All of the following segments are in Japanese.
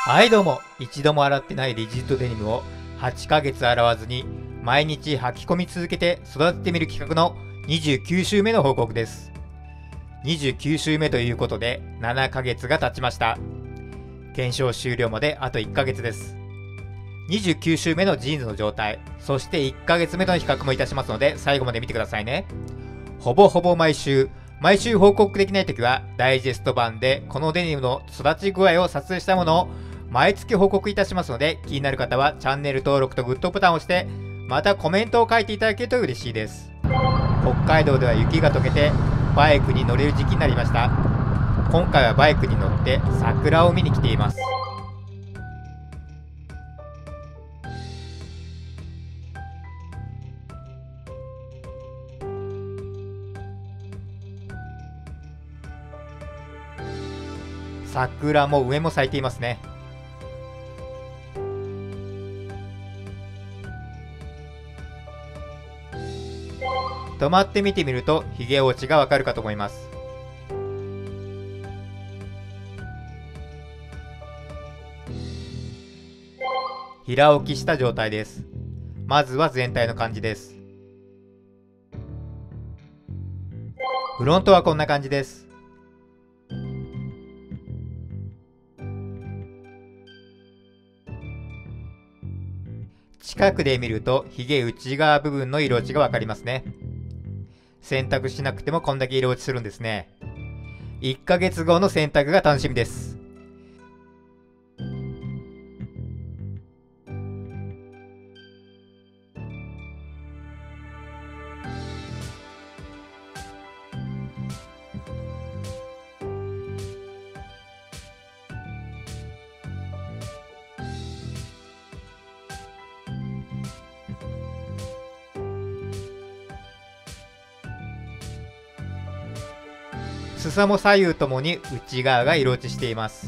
はいどうも、一度も洗ってないリジットデニムを8ヶ月洗わずに毎日履き込み続けて育ててみる企画の29週目の報告です。29週目ということで7ヶ月が経ちました。検証終了まであと1ヶ月です。29週目のジーンズの状態、そして1ヶ月目の比較もいたしますので最後まで見てくださいね。ほぼほぼ毎週報告できないときはダイジェスト版でこのデニムの育ち具合を撮影したものを毎月報告いたしますので、気になる方はチャンネル登録とグッドボタンを押して、またコメントを書いていただけると嬉しいです。北海道では雪が溶けてバイクに乗れる時期になりました。今回はバイクに乗って桜を見に来ています。桜も上も咲いていますね。止まって見てみるとひげ落ちがわかるかと思います。平置きした状態です。まずは全体の感じです。フロントはこんな感じです。近くで見るとひげ内側部分の色落ちがわかりますね。洗濯しなくてもこんだけ色落ちするんですね。1ヶ月後の洗濯が楽しみです。裾も左右ともに内側が色落ちしています。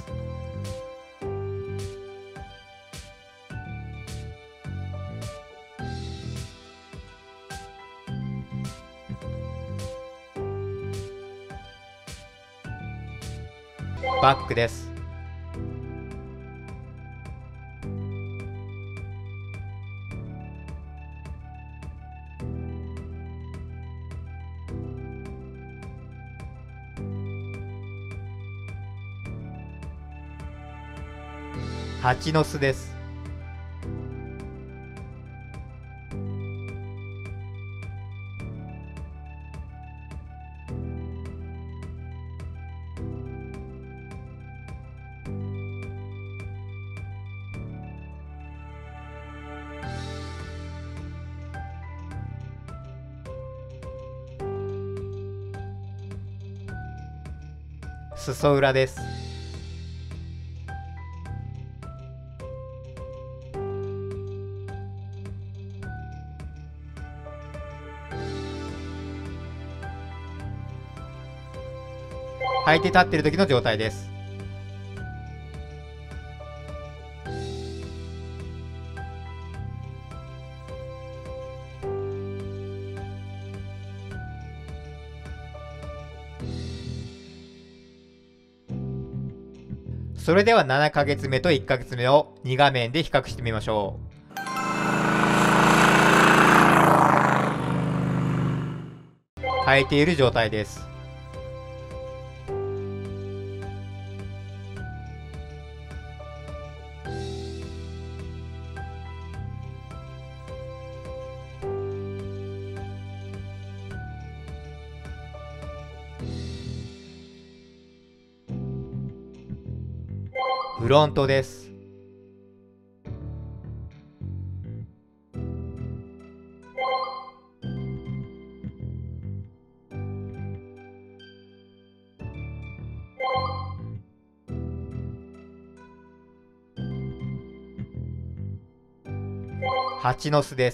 バックです。蜂の巣です。裾裏です。履いて立っている時の状態です。それでは7ヶ月目と1ヶ月目を2画面で比較してみましょう。履いている状態です。フロントです。蜂の巣です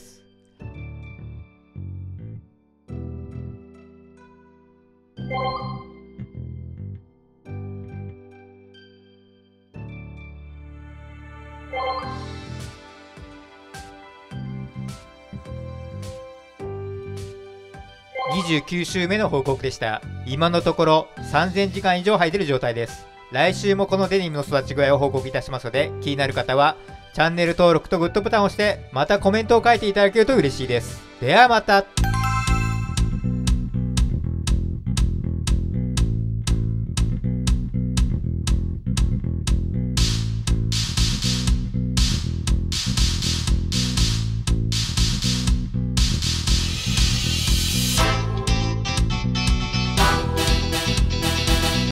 。29週目の報告でした。今のところ3000時間以上履いてる状態です。 来週もこのデニムの育ち具合を報告いたしますので、気になる方はチャンネル登録とグッドボタンを押して、またコメントを書いていただけると嬉しいです。ではまた。